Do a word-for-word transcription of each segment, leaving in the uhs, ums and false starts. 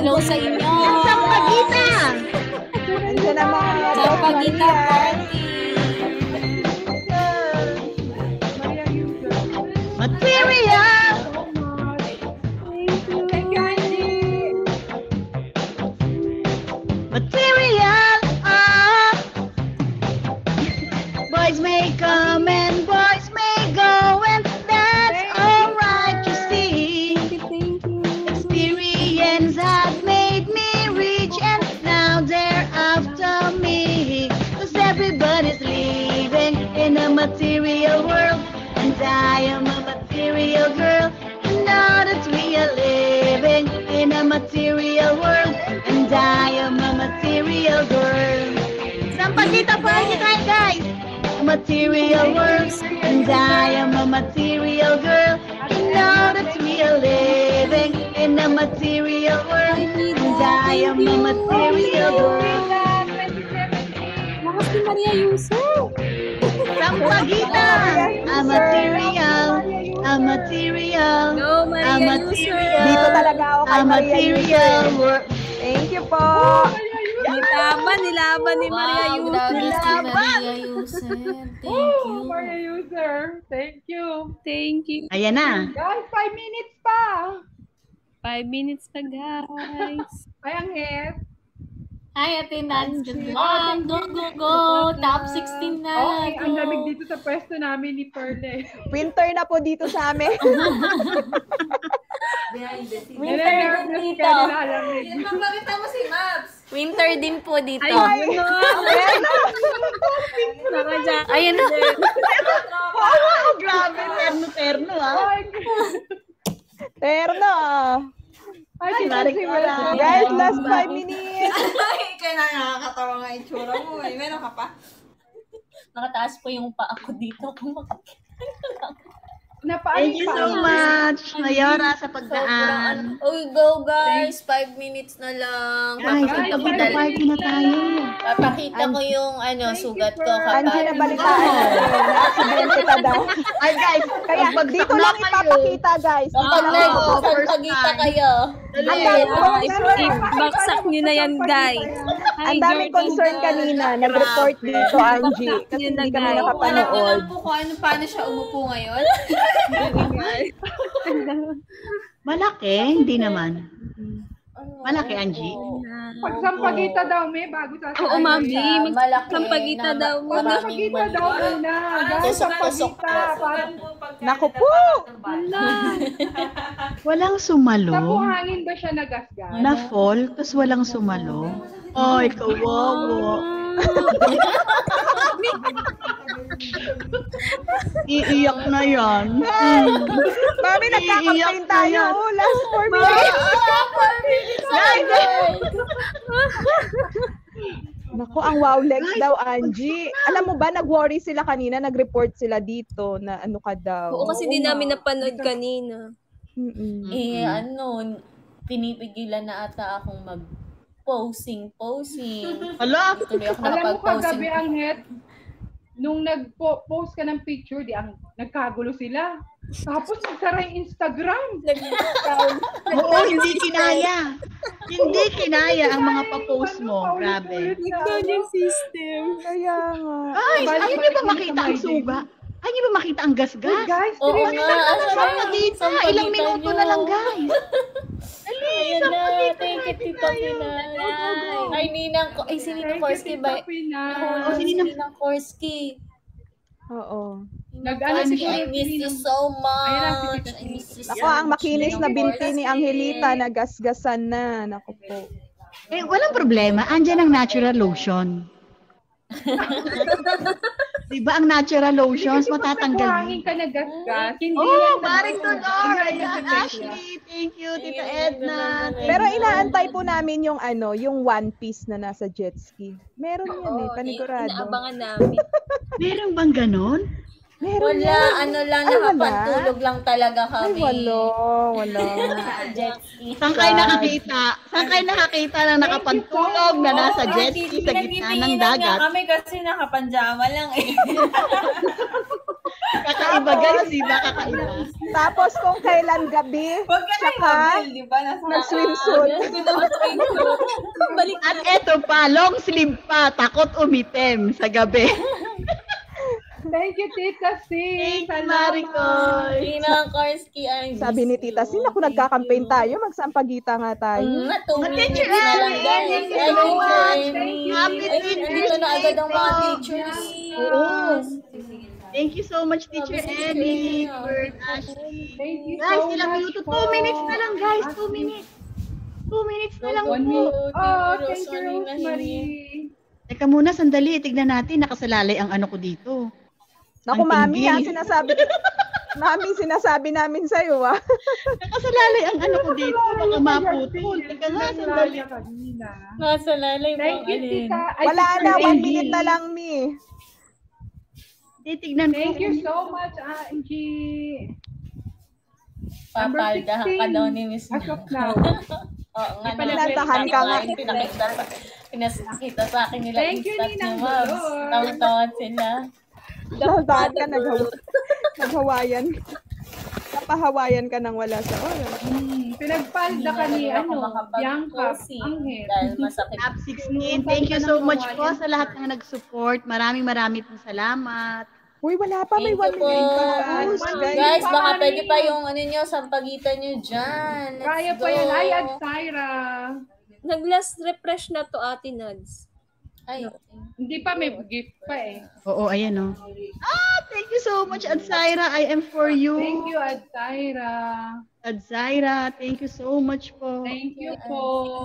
Hello sa inyo. Sampagita. Andiyan na mga Sampagita party. Material. Material. Ah. Boys may come and boys may go, and that's alright, you see. Experience has made me rich, and now they're after me. Cause everybody's living in a material world, and I am a material girl. You know that we are living in a material world, and I am a material girl. Sampagita party time, guys! A material world, and I am a material girl. You know that we are living in a material world, and I am a material girl. Lakas ni Maria Yusuf. Sampagita! A material, a material, Go, a Maria material, Dito talaga ako kay a Maria material Yusuf. world. Thank you po. Nilaban, nilaban ni Maria Wow, grabe Yusuf. si Maria Yusef. Thank you. Maria User, thank you. Thank you. Ayan na. Guys, five minutes pa. Five minutes pa, guys. Ay, ang hit. Hi, Ate Nats. Good luck. Go, go, go. Top sixteen na. Okay, ang Go. lamig dito sa pwesto namin ni Perle. Winter na po dito sa amin. Winter din dito. Lamig. Winter din po dito. Ayun na. Naka-jacket. Ayun na. Oh, grabe. Terno-terno, ah. Terno. Ay, Ay, si Marik si Mara. Guys, last five minutes. Kaya na nakakatawa nga yung tsura mo. Eh. Meron ka pa? Nakataas po yung paa ko dito. Kung makikita. Thank you so much, Mayora, sa pagdaan. Oh, go guys. Five minutes na lang. Guys, Papakita ko, magpa party na tayo. papakita ko yung ano, sugat ko Angie, kapag... nabalitaan natin. Na-accidente ka daw. Ay, guys, Kaya dito lang ipapakita, guys. Dito Kapag lang Oo, ipapakita. first nagpagita time. kayo. Ang dami Baksak nyo na yan, guys. Ang daming concern kanina. Nag-report dito, Angie. Kasi hindi kami Alam ko nakapanood. lang po kung ano, paano siya umupo ngayon. Malaki, hindi naman. Malaki, Angie. Pag sampagita daw, may bago sa Oo, Mami. Malaki. Sampagita na- daw muna. maraming Sampagita daw mali. muna. Guys, Tusok-tusok sampagita. Parang Naku po! Walang sumalo. sa buhangin ba siya nagasgas? Na-fall, tapos walang sumalo. Ay, kawawa. Iiyak na yan. Mami, nagkakampain Iiyak na tayo. yan. Oh, last four minutes. Naku, ang wow legs daw, Angie. Alam mo ba, nag-worry sila kanina, nag-report sila dito na ano ka daw. Oo, kasi di namin napanood kanina. Mm-mm. Eh, ano, pinipigilan na ata akong mag posing, posing. Hala, Tuloy ako Alam mo nakapag-posing. kagabi ang hit, nung nag-post ka ng picture, di ang nagkagulo sila. Tapos nagsara yung Instagram. oo, hindi kinaya. Hindi kinaya ang mga papost mo. Grabe. Ikaw yung system. Kaya nga. Guys, Balik- ayaw niyo balik ba mo makita sa ang my suga? Ayaw niyo ba makita ang gasgas? Guys, Oo three nga, minutes. asa na yung Sampagita, sampagita ilang minuto nyo? na lang, guys. Ayan na, thank you, Tita Pinay. Ay, Ninang, Ko- ay, si Ninang Korsky ba? Tita Pinay. Nahulog si Ninang- Ninang Korsky. Oo. Nag-ano Korsky, siguro I miss si you Ninang- so much. Ayun na, si Tita I miss you so Ako, ang much, makinis na Ninang binti ni Korsky. Angelita, nagasgasan na. Naku po. Eh, walang problema. Andyan ang natural lotion. Diba ang natural lotions, Kasi pag matatanggal. nagbuhangin ka nagasgas, hindi Oh, yan Maring nag- Tudor! hindi yan Ayan, nag-effect Ashley! Thank you, Tita Ayun, Edna! ayun, Pero inaantay po namin yung ano, yung one piece na nasa jet ski. Meron yan eh, Oo, panigurado. inaabangan namin. Meron bang ganon? Meron Wala, yan. ano lang, Ay, wala. nakapantulog lang talaga Ay, kami. walo. Wala. Jet ski. Saan kayo nakakita? Saan kayo nakakita ng nakapantulog na nasa jet ski sa gitna ng dagat? kami kasi nakapanjama lang eh. Kakaiba guys, di ba? Kakaiba. Tapos kung kailan gabi, Huwag ka na Tsaka, i-mobile, di ba? Nasa nag-swimsuit. Balik At eto pa, long sleeve pa, takot umitim sa gabi. Thank you, Tita C. Thank you, Salamat. Maricoy. Tina Korsky, I miss Sabi ni Tita Sin, ako nagka-campaign tayo, magsampagita nga tayo. Mm, nga, two minutes Teacher na lang, Amy, guys. thank you Ay, so Teacher much. Amy. Happy Ay, Teacher's nandito na agad ang mga Day po. teachers. Oo. Thank you so much, Teacher Sabi si Ellie, Teacher Kurt, Ashley. Thank you Guys, so ilang much minuto? po. Two minutes na lang, guys. Two minutes. Two minutes na lang One po. minute. Thank you, Oh, thank you, Rosemary. Rosemary. Teka muna, sandali. Tignan natin. Nakasalalay ang ano ko dito. Naku, Ang mami, tinggi. ah, sinasabi, mami, sinasabi namin sa'yo, ah. Nakasalalay ang ano ko dito. Baka maputol. Teka nga, sandali. Kanina. Nasa lalay mo, Thank you, alin. Tita. Ay, Wala Tita na, one Ellie. minute na lang, mi. Titignan ko. Thank you so much, Angie. Papaldahan ka daw ni Miss As of now. Oo nga, Pinantahan ka nga. Pinakita sa, pinakita sa akin nila. Thank you, Instat Ninang ni Mabs. Dolor. Tawag-tawag sila. Lahat ka, nag- nag-Hawaiian. Napahawayan ka nang wala sa oras. Hmm, pinagpalda ka ni, ano, Bianca, Angel. Angel. Dahil masakit. Top sixteen. Thank you so much po sa lahat ng nag-support. Maraming maraming pong salamat. Uy, wala pa, may Thank one you po. minute pa. Guys, Guys, baka Mami. pwede pa yung ano nyo, sampagitan nyo dyan. Let's Kaya go. pa yan. Ay, at Syra. Nag-last refresh na to, Ate Nads. Ay, Hindi pa, may gift pa eh. Oo, ayan o. Ah, thank you so much, Adzaira. I am for you. Thank you, at Syra. Adzaira, thank you so much po. Thank you po.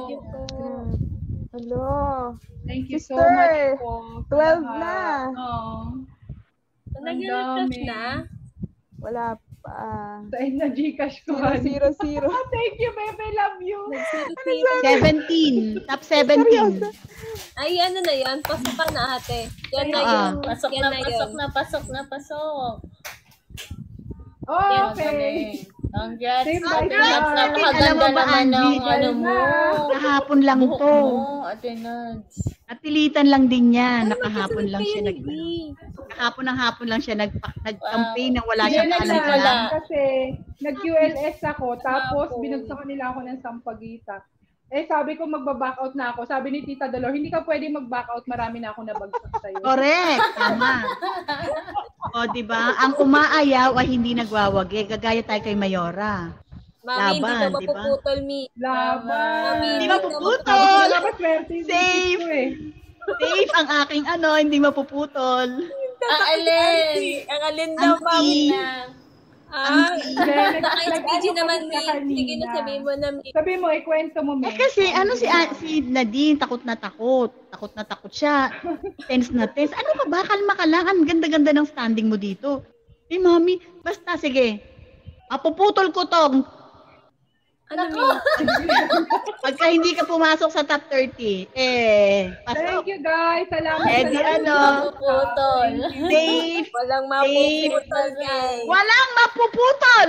Hello. Thank you so Sister, much po. sa twelve lahat. na. Oo. Nag-refresh dami. na? Wala pa. Dahil na Gcash ko. Zero, zero, zero. Ah, thank you, baby. Love you. seventeen. Top seventeen. Ay, ano na yan? Pasok ka na, ate. Yan na Ah. yun. pasok Yan na, na pasok yun. na, pasok na, pasok. Okay. Congrats. Same Ate by Nads, time. napakaganda Alam mo ba, naman ng Angie? ano mo. Kahapon lang Buhok to. mo, Ate Nads. At pilitan lang din yan. Nakahapon lang siya nag... Hindi. Kahapon ng hapon lang siya nag, nag-campaign nang wala Hindi siyang na alam wala. alam. Kasi nag-Q L S ako, tapos binagsakan nila ako ng sampagita. Eh, sabi ko magba-back out na ako. Sabi ni Tita Dolor, hindi ka pwede mag-back out, marami na ako nabagsak sa'yo. Correct. Tama. O, di ba? Ang umaayaw ay hindi nagwawagi. Gagaya tayo kay Mayora. Mami, hindi Laban, ka di ba? mapuputol, mi. Laban. Hindi Mami, mapuputol. Dapat swerte yung Safe. isip ko eh. Safe ang aking ano, hindi mapuputol. Ang alin. Ang alin daw, Ang mami. tea. Ah, Hindi, nag- naka-S P G nag-ano naman, kami mi. sa kanina. Sige na, sabihin mo na, mi. Sabi mo, ikwento mo, Eh me. kasi ano si A- si Nadine, takot na takot. Takot na takot siya. Tense na tense. Ano ka ba? Kalma ka lang. Ang ganda-ganda ng standing mo dito. Eh, mami, basta sige. Mapuputol ko to. Ano, mi? Pagka hindi ka pumasok sa top thirty, eh, Thank pasok. you, guys. Salamat. Eh, di sa ano, Putol. safe. Walang mapuputol, guys. Walang mapuputol.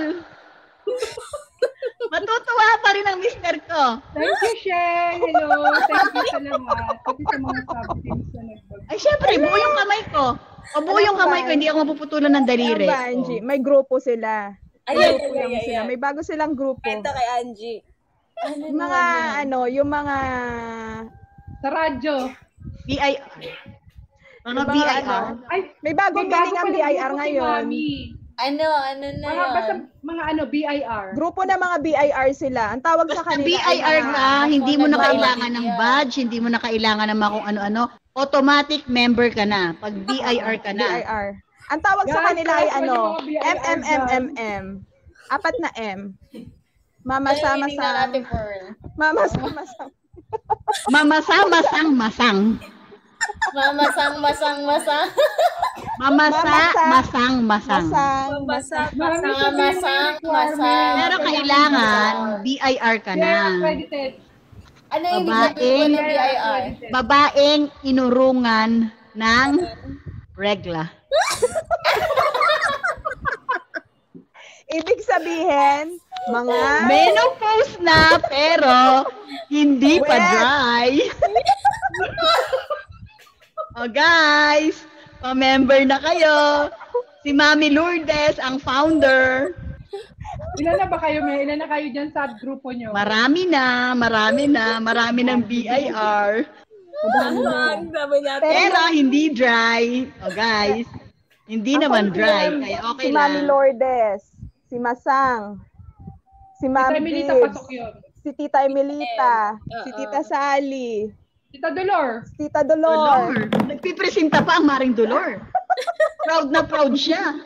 Matutuwa pa rin ang mister ko. Thank you, Shen. Hello. Thank you sa lahat. Pati sa mga sub-teams na nag-vlog. Ay, syempre, buo yung kamay ko. O buo yung kamay ko, hindi ako mapuputulan ng daliri. Ano ba, Angie? May grupo sila. Ayun, Grupo ayun, lang sila. ayun. May bago silang grupo. Kwento kay Angie. Yung mga, ano, yung mga, Sa radyo. B I R. Mga Yung B mga I R. ano, Ay, may bagong may bago meaning ang palang B I R grupo si ngayon. Mami. Ano, ano na Mga, basta yun? mga ano, B I R. Grupo na mga B I R sila. Ang tawag sa Basta kanila B I R mga- ka, hindi mo na Ako, kailangan ng nag-iwan. badge, hindi mo na kailangan ng mga kung ano-ano. Automatic member ka na. Pag B I R ka B I na. R. Ang tawag sa Guys, kanila ay kahit ano, yung mga B I R M M M M M. Apat na M. Mama Ano sama yung meaning ng sa Ate Pearl? Mama sama sa Mamasa-masang masang. Mamasang, masang, masang. Mamasa, Mamasa- masang masang. masang Basa, Mami, basa. Mga masang, masang. Pero kailangan B I R ka Yes, na. credited. Ano yung ibig Babae. sabihin ng B I R? Babaeng inurungan ng regla. Ibig sabihin, mga menopause na, pero hindi pa Wet. dry. Oh guys, pa-member na kayo. Si Mami Lourdes, ang founder. Ilan na ba kayo? May ilan na kayo dyan sa grupo nyo? Marami na, marami na, marami ng B I R. Ang sabi natin. Pero hindi dry. Oh guys, hindi naman dry. Kaya okay si Mami lang. Lourdes, si Masang, si Tita Mami Emilita, Bibs, pasok yun. si Tita Emilita, Oo. si Tita Sally, Tita Dolor. si Tita Dolor. Dolor. Nagpipresenta pa ang Maring Dolor. Proud na proud siya.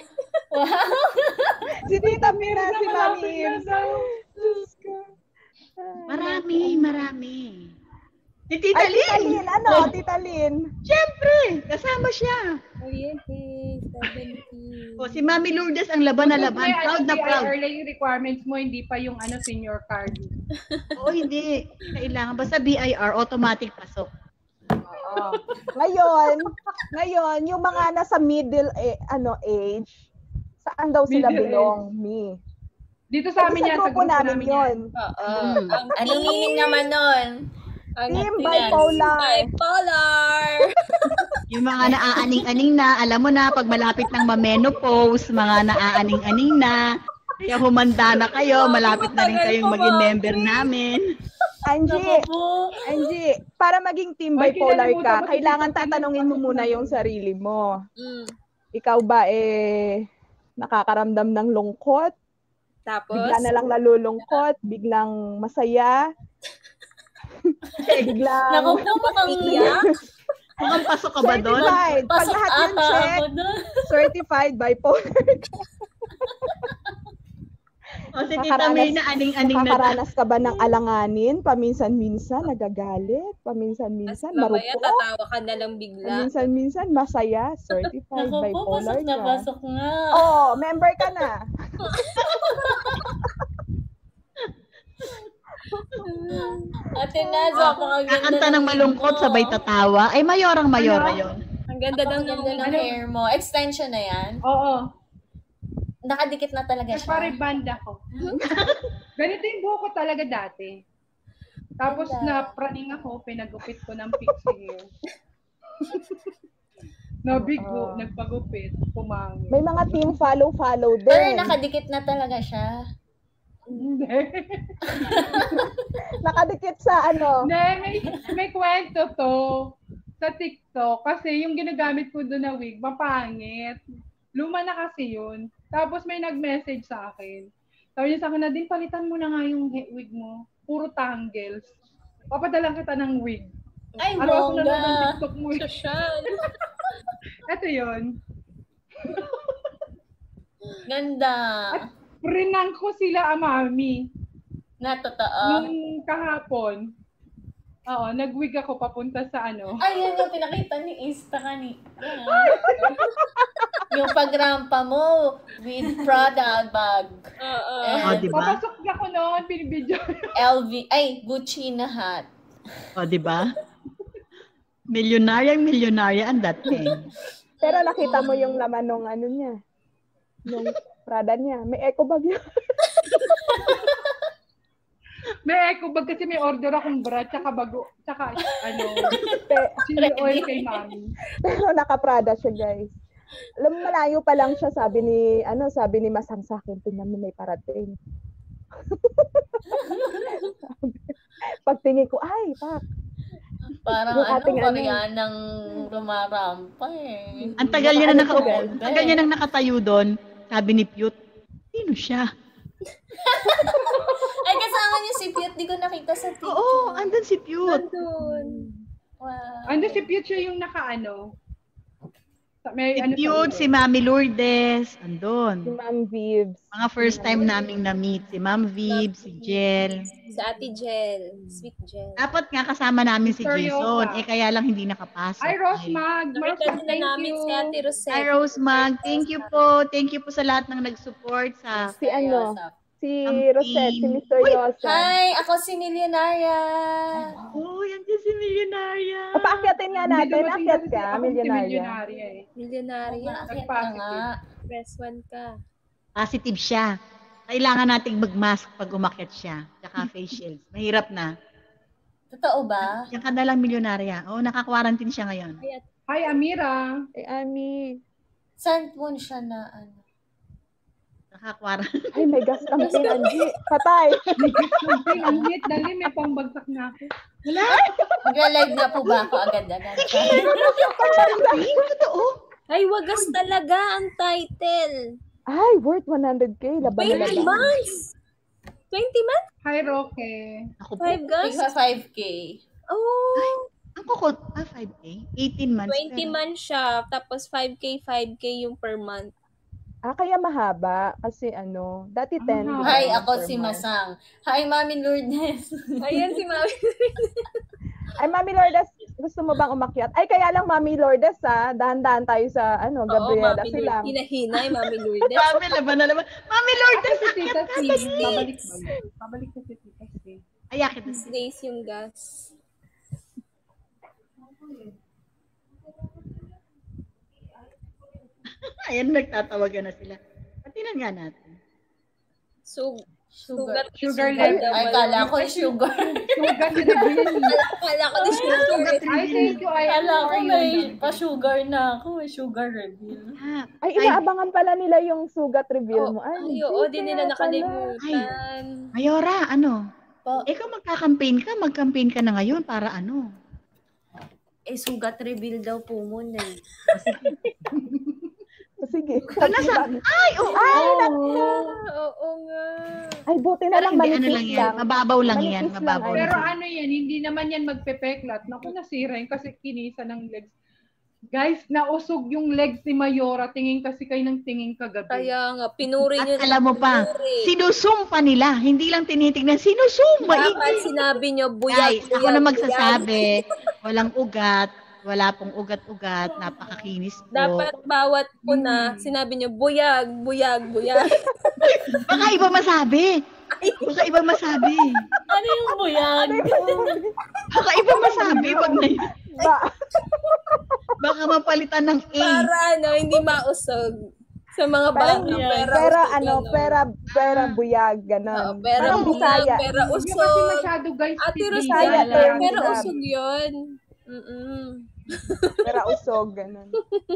Si Tita Mira, si Mami Malapit na Ibs. daw. Diyos ko. Marami, marami. Si Tita Ay, Tita Lynn. Lynn, ano? Tita Lynn. Siyempre, kasama siya. Oh, yes, seventy. O, si Mami Lourdes ang laban na laban. May Proud ano, na B I R proud. lang yung requirements mo, hindi pa yung ano senior card. Oo, hindi. Kailangan. Basta B I R, automatic pasok. Oo. Ngayon, ngayon, yung mga nasa middle eh, ano age, saan daw sila Middle belong? Me. Dito sa amin Sa yan, sa grupo grupo namin namin yan. yun. Oo. Mm. Ang Anong meaning naman nun? Ang Team team bipolar. Bipolar. Yung mga naaaning-aning na, alam mo na, pag malapit ng ma-menopause, mga naaaning-aning na, kaya humanda na kayo, malapit na rin kayong maging member namin. Angie, Po. Angie, para maging team Ay, bipolar kinalimutan ka, ko si kailangan Tita Lynn. tatanungin mo muna yung sarili mo. Mm. Ikaw ba eh nakakaramdam ng lungkot? Tapos, Bigla na lang nalulungkot, biglang masaya, biglang Naku po, mukhang iyak. Mukhang pasok ka ba doon? certified. Pag pasok lahat yun ata check, ako doon. certified bipolar. O si Tita May na aning-aning na. Nakakaranas ka ba ng alanganin? Paminsan-minsan nagagalit, paminsan-minsan Tapos mamaya marupok, tatawa ka na lang bigla. paminsan-minsan masaya, certified Naku po, bipolar pasok na ka. pasok nga. Oh, member ka na. Ate Nazo, ako ang ganda Kakanta ng malungkot, mo. sabay tatawa. Ay, mayorang mayora Ano? yun. Ang ganda daw Ang ng ganda ng hair mo. Extension na yan. Oo. Nakadikit na talaga siya. Nagpa-reband ako. Ganito yung buhok ko talaga dati. Tapos Ganda. na praning ako, pinagupit ko ng pixie hair. Nabigo, Oo. nagpagupit, pumangit. May mga team follow-follow Pero din. nakadikit na talaga siya. Hindi. Nakadikit sa ano. Hindi, may, may kwento to sa TikTok kasi yung ginagamit ko doon na wig, mapangit. Luma na kasi yun. Tapos may nag-message sa akin. Sabi niya sa akin, Nadine, palitan mo na nga yung he- wig mo. Puro tangles. Papadalang kita ng wig. Ay, Araw ako na ng bongga. TikTok mo. eh. social. Ito yun. Ganda. Prinang ko sila, amami. Na totoo. Nung kahapon, oo, nag-wig ako papunta sa ano. Ay, yan yung pinakita ni Insta kani. Yung pagrampa mo with Prada bag. Oo. O, di ba? Papasok ako noon, pinibidyo. L V, ay, Gucci na hat. O, di ba? Milyonaryang milyonarya ang dating. Pero nakita mo yung laman nung ano niya. Nung Prada niya. May eco bag yun. May eco bag kasi may order akong bra, tsaka bago, tsaka ano, Pe- chili oil kay mami. Pero naka-Prada siya, guys. Alam mo, malayo pa lang siya, sabi ni, ano, sabi ni Masang sa akin, tingnan mo may parating. Pagtingin ko, ay, pak. Parang Yung ano, ating ano. Koreanang rumarampa eh. Ang tagal niya na Ano nakaupo. guys? Ang tagal niya nang nakatayo doon. Sabi ni Pute, sino siya? Ay, kasama niyo si Piot, di ko nakita sa picture. Oo, andun si Pute. Nandun. Wow. Ando si Future yung naka-ano. Sa- May Si ano sa Pute, ulo. si Mami Lourdes, Si andun. Ma'am Vibs. Mga first time naming na-meet. Si Ma'am Vib, si Jel. Sa Ate Jel. Sweet Jel. Dapat nga kasama namin si Seryosa. Jason. Eh, kaya lang hindi nakapasok. Ay, Rose Mag. Nakita Rose Mag, din na thank namin you. si Ate Rosette. Hi, Rose Mag. Thank you po. Thank you po sa lahat ng nag-support sa... Si ano, si Ang Rosette, si team. Mister Yosa. Hi, ako si Milyonarya. Oh, yan din si Millionaria. O, paakyatin nga Hindi natin. dumating Akyat kasi ka, ako si milyonarya. Milyonarya eh. Milyonarya. Bakit ka Nagpositive. nga? Press one ka. Positive siya. Kailangan nating mag-mask pag umakyat siya. Tsaka face shields. Mahirap na. Totoo ba? Yan ka na lang milyonarya. Oo, naka-quarantine siya ngayon. Hi, Amira. Eh, Ami. Saan po siya na ano? Naka-quarantine. Ay, may gas campaign, Angie. Patay. Hey, ang hit, dali, may pangbagsak na ako. Wala. Magla-live na po ba ako agad-agad? Totoo. Ay, wagas talaga ang title. Ay, worth one hundred K. Laban na twenty laban. months? twenty months? Hi, Roque. Ako po. five gas? Tigpa five K. Oh, Ang kukot. Ah, five K? eighteen months. twenty pero- months siya. Tapos five K, five K yung per month. Ah, kaya mahaba. Kasi ano, dati ten. Ah. di ba, Hi, ako per si month. Masang. Hi, Mami Lourdes. Ayan si Mami. Ay, Mami Lourdes, gusto mo bang umakyat? Ay, kaya lang, Mami Lourdes, ha? Dahan-dahan tayo sa, ano, Oo, Gabriela Mami sila. Lourdes. Hinahinay, Mami Lourdes. Mami, laban na laban. Mami Lord, Si Tita C. Babalik, babalik. Babalik na si Tita C. ayakit. These days yung gas. Ayan, nagtatawagan na sila. Patinan nga natin. So, Sugar. Sugar sugar level. daw Ay, ba kala yun? ko sugar. Sugar na nabili. Kala ko na sugar. Ay, thank you. Ay, Kala ko how are you? may pa-sugar na ako. May sugar reveal. Ah, Ay, ay, inaabangan pala nila yung sugat reveal mo. Ay, Ay, hindi, oo, di nila kaya pala. nakalimutan. Mayora, ano? Pa, Ikaw magka-campaign ka, mag-campaign ka na ngayon para ano? eh, sugat reveal daw po muna eh. Sige. So, nasa, ay, oo. Ay, Ah, oo nga. Ay, buti na Pero lang, hindi, ano manipis lang yan. lang. Mababaw lang yan. Manipis lang, Mababaw ay. Pero lang. ano yan, hindi naman yan magpepeklat. Naku, nasira yun kasi kinisa ng legs. Guys, nausog yung legs ni Mayora. Tingin kasi kayo ng tingin kagabi. Kaya nga, pinuri At nyo. alam mo pa, pinuri. sinusum pa nila. Hindi lang tinitignan, sinusum. Dapat Maigi. sinabi nyo, buyag, Guys, buyag, ako na buyag. magsasabi, walang ugat, wala pong ugat-ugat, napakakinis po. Dapat bawat puna, sinabi nyo, buyag, buyag, buyag. Baka iba masabi. Baka iba masabi. Ano yung buyag? Baka iba masabi. Wag na yun. Ba, Baka mapalitan ng A. Para ano, hindi mausog. Sa mga Parang bata, buyag. pera, pera, usog, ano, ano. pera, pera buyag, Oo, ganon. pera Parang buyag, Bisaya. pera Hindi kasi usog. masyado guys. Ate si Bisaya Rosaya, term pera nila. usog yun. Mm-mm. Pera usog, ganon.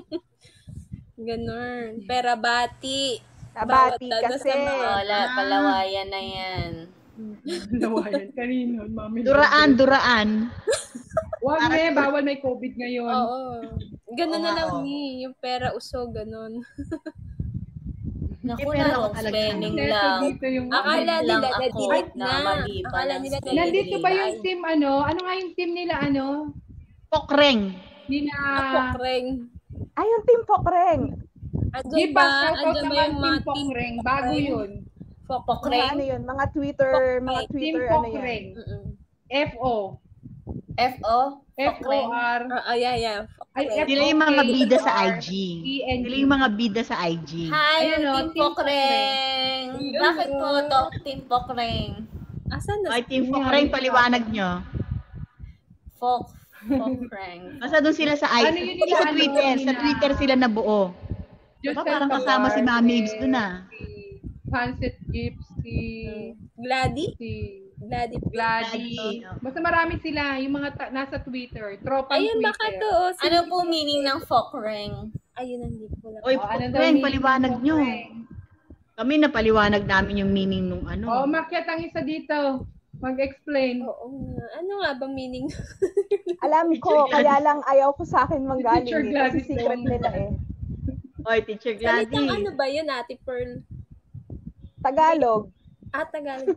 Ganon. Pera bati. Nabati Bawat ano kasi. sa mga- Wala, palawayan na yan. Lawayan. Kanino, mami. Duraan, duraan. Wag na eh, bawal may COVID ngayon. Oo. Ganon na Oo, lang oo. ni. Yung pera usog, ganon. Naku Eh, pero na, ako wrong talaga. spelling Neto lang. dito yung... Akala lang nila ako na-delete na na. mali pa Akala ng nila spelling. Nandito ba yung na-delete. team ano? Ano nga yung team nila ano? Pokreng. Nina... Pokreng. Ay, yung Team Pokreng. Andyan Di ba? ba? Shout out Andyan ba naman yung Team mga team Pokreng. Bago Pokreng? yun. Mga Pokreng? ano yun, mga Twitter, mga Team Twitter, ano yan. Pokreng. Mm-mm. F O. F O? F O Pokreng? R. Ah, ah, yeah, yeah. Ay, Pokreng. F Sila yung mga bida sa I G. E N G. Sila yung mga bida sa I G. Hi, Ayan o, Team Team Pokreng! Bakit po to, Team Pokreng? Asan na? Ay, Team Pokreng, paliwanag nyo. Fok, Pokreng. Basta doon sila sa I G. Ano yun Hindi nila, sa ano, Twitter. Sa nila? Twitter sila nabuo. Just Diba, parang kasama si Mami Ibs doon ah. Si Sunset Gibbs, si... Glady? si Glady. Gladys. Gladys, oh. Basta marami sila, yung mga ta- nasa Twitter. Tropang Ayun, Twitter. baka to. Oh, si- Ano po meaning ng Pokreng? Ayun, hindi ko lang. Oy, Oh, ano daw Pokreng, meaning paliwanag ng nyo. Pokreng? Kami napaliwanag namin yung meaning nung Oh, ano. makyat ang isa dito. Mag-explain. Oo nga. Ano nga ba meaning? Alam ko, kaya lang ayaw ko sa akin manggaling Teacher eh, kasi Gladys secret daw. nila eh. Oy, Teacher Salitang Gladys. ano ba yun, Ate Pearl? Tagalog. Ah, Tagalog.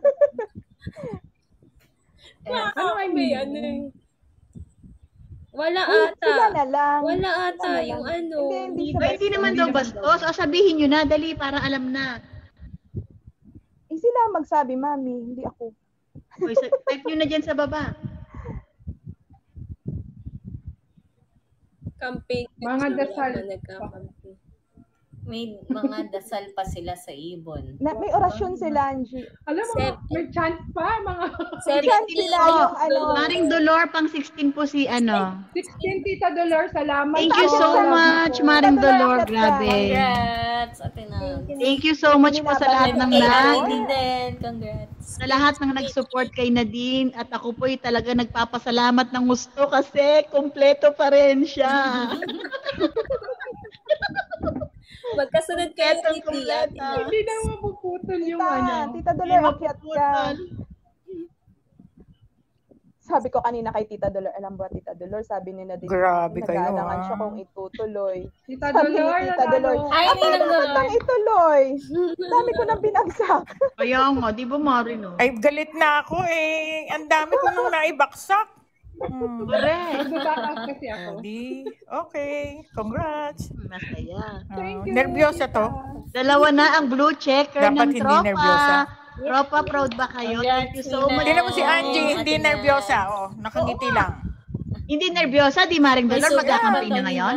Ano ay May meaning? ano eh. Wala Ay, sila ata. na lang. Wala ata Sila na yung lang. ano. Hindi, hindi siya Ay, hindi naman daw bastos. O, sabihin nyo na, dali, para alam na. Eh, sila ang magsabi, mami, hindi ako. Oy, sa- type nyo na dyan sa baba. Campaign. Mga dasal. Ano, nagka-campaign. May mga dasal pa sila sa ibon. Na, may orasyon sila, Angie. Alam mo, Sep- may chance pa, mga Seven Chance sila yung ano. Maring Dolor, pang sixteen po si ano. sixteen, Tita Dolor, salamat. Thank you po. so much, Maring Dolor. Congrats. Grabe. Congrats, Ate na. Thank you so much po sa lahat ng Kay nag, Nadine din, congrats. sa lahat ng nag-support kay Nadine. At ako po'y talaga nagpapasalamat ng gusto kasi kompleto pa rin siya. Magkasunod kayo Kompletong ni Tia. kompleto. Hindi na mapuputol yung Tita, ano. Tita Dolor, akyat ka. Sabi ko kanina kay Tita Dolor, alam ba Tita Dolor, sabi ni Nadine, Grabe kayo, nag-aalangan ah. siya kung itutuloy. Tita Sabi ni Dolor, Tita Dolor, natalo. Ay, ako Ninang naman Dolor. nang ituloy. Dami ko nang binagsak. Kaya nga, di ba Marin? No? Ay, galit na ako eh. Ang dami ko nung naibaksak. Hmm. Correct. Nag-back out kasi ako. Di, okay. Congrats. Masaya. Ah, Thank you. nervyosa to. Dalawa na ang blue checker Dapat ng hindi tropa. nervyosa. Tropa, proud ba kayo? Thank you so much. Tingnan mo si Angie, Oo, hindi Ate Nat. nervyosa. Oh, nakangiti lang. Hindi nervyosa, di Maring Dolor, May magkakampi sugat na ba ngayon?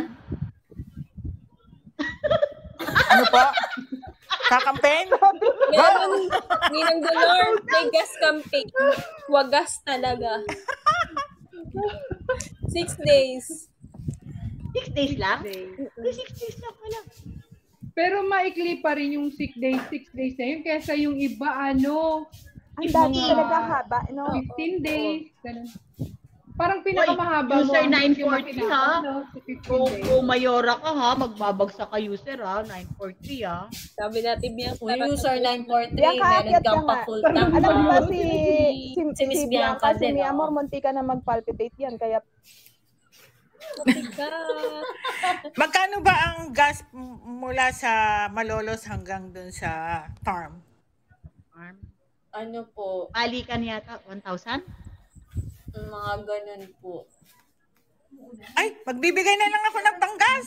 Ano po? Kakampaign? Meron, Ninang Dolor, may gas campaign. Wagas talaga. Six days. Six days lang? Ay, six days lang pala. Pero maikli pa rin yung six days, six days na yun. Kesa yung iba, ano, Ang dami mga talaga haba, no? fifteen days. Ganun. Parang pinakamahaba Uy, user ang nine yung forty, makina- ha? ano, si fifteen Kung, days. kung mayora ka ha, magbabagsak ka user ha, nine forty ha. Sabi natin Bianca. Uy, user nine four three, Bianca, meron akyat kang ka nga. pa full tank. Alam mo ba si, si, Si Miss si Bianca Bianca, si din, Mi oh. Amor, munti ka na mag-palpitate yan. Kaya, Magkano ba ang gas m- mula sa Malolos hanggang dun sa farm? Ano po, Balikan yata, one thousand? mga ganun po. Ay, magbibigay na lang ako ng panggas.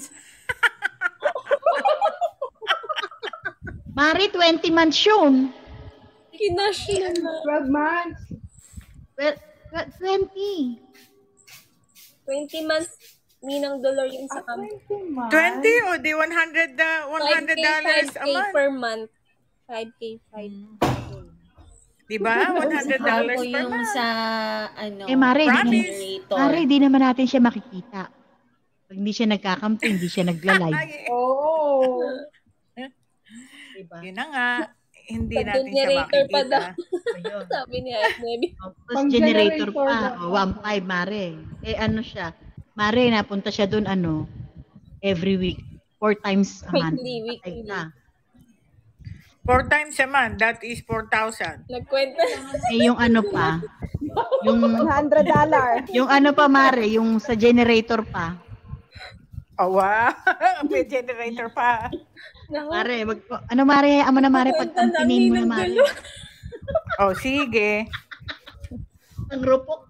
Mari, twenty months yun. Kinash na na. twelve months. Well, well, twenty. twenty months, Ninang Dolor yung sa Ah, campaign. twenty months. twenty o di one hundred uh, one hundred dollars a five K month. per month. five K, five K. Diba? one hundred dollars Ako per yung month. sa, ano, Eh, Mari, di, Promise. generator. Mari, di naman natin siya makikita. Pag hindi siya nagkakampi, hindi siya nagla-live. Ay, Oo. Diba? yun na nga. Hindi Pag natin siya generator pa makikita. Ayun. Sabi ni Ayat Nebi. Tapos Pang generator generator pa. na. O, one five, Mare. Eh, ano siya? Mare, napunta siya doon, ano, every week. Four times a month. Weekly, Patay weekly. ka. Four times a month, that is four thousand. Nagkwenta. Eh, yung ano pa, yung, one hundred dollars. yung ano pa, Mare, yung sa generator pa. Oh, wow. May generator pa. Naku, Mare, mag, ano, Mare, ama na, Mare, Kwenta ng pagkampinin mo na, Ninang Mare. Dolor. Oh, sige. Ang rupok.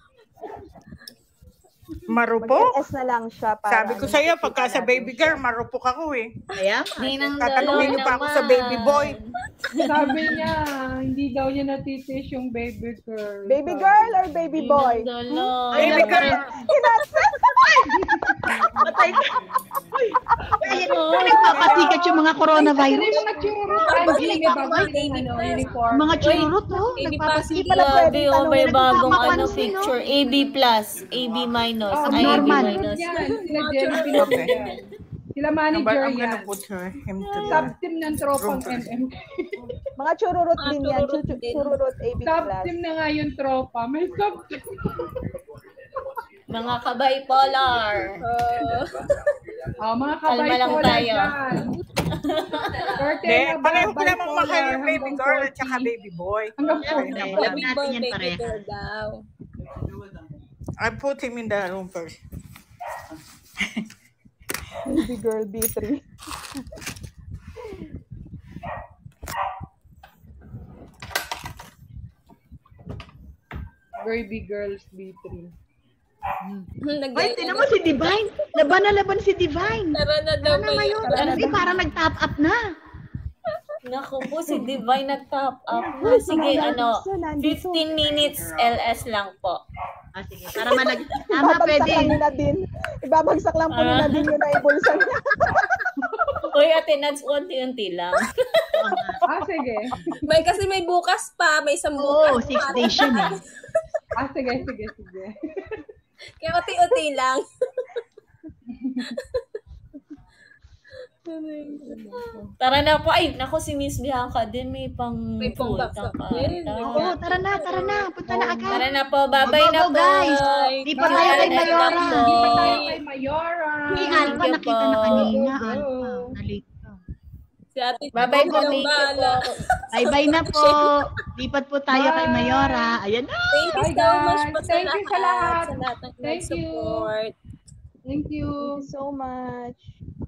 Marupok? Mag-S na lang siya. Para, Sabi ko ano, sa'yo, makikita pagka sa natin baby siya. girl, marupok ako eh. Kaya, Ninang Tatanungin Dolor niyo pa ako sa naman. baby boy. Sabi niya, hindi daw niya natitis yung baby girl. Baby girl or baby boy? Ninang Dolor. Baby girl. patay ka. Uy, ay, nagpapasikat yung mga Kasi coronavirus. yung mga churros, Angie, may bago yung ano, uniform. Mga chururot, oh. Baby Nagpapasikat. pala Grabe, pwedeng oh, may tanungin. bagong ano Nagpapansin, no? picture. A B plus, A B minus, Oh, ay A B abnormal. minus. Yan, sila Jerry Okay. Pinocchio. Sila I'm, manager I'm gonna yan. put her, him to the... Sub-team ng tropang Room M M. Mga chururot Mga din yan. chururot Chu- din. Chururot A B class. Sub-team na nga yung tropa. May sub-team. Mga ka-bipolar. Uh, Oh, mga Kalma kabay lang ko tayo. dyan. Hindi, pareho ko namang mahal yung baby girl at saka baby boy. Hanggang Siyempre, forty. alam baby natin boy, yan baby pareha. girl daw. I put him in the room first. Baby girl B three. Baby girls B three. Ay, tinan mo si Divine. Laban na laban si Divine. Tara na daw Ano kayo. ngayon? Tara Ano na di, parang nag-top up na. Naku po, si Divine nag-top up na. Sige, ano, fifteen minutes L S lang po. Ah, sige. Para malag... Tama, Ibabagsak pwede. lang nila din. Ibabagsak lang po nila din yung naibulsan niya. Uy, Ate Nads, unti-unti lang. Ah, sige. May kasi may bukas pa, may isang Oo, bukas six pa. days yun eh. Ah, sige, sige, sige. Kaya unti-unti lang. Tara na po. Ay, nako si Miss Bianca din may pang May pang full baksak na din. kanta. Oo, tara na, tara na. Punta na agad. Tara na po. Bye-bye Go, na go, po. guys. Di pa tayo kay Bye. Mayora. Po. Di pa tayo kay Mayora. Si Thank Alpha you nakita po. na kanina. Go, go. Alpha, nalate ka. Si Ate Bye-bye po. Ikaw Thank you bahala. po. Bye-bye na po. Lipat po tayo kay Bye. Mayora. Ayan na. Thank you Bye, so much guys. po sa Thank you sa lahat. Sa lahat ng Thank you. nag-support. Thank you. Thank you so much.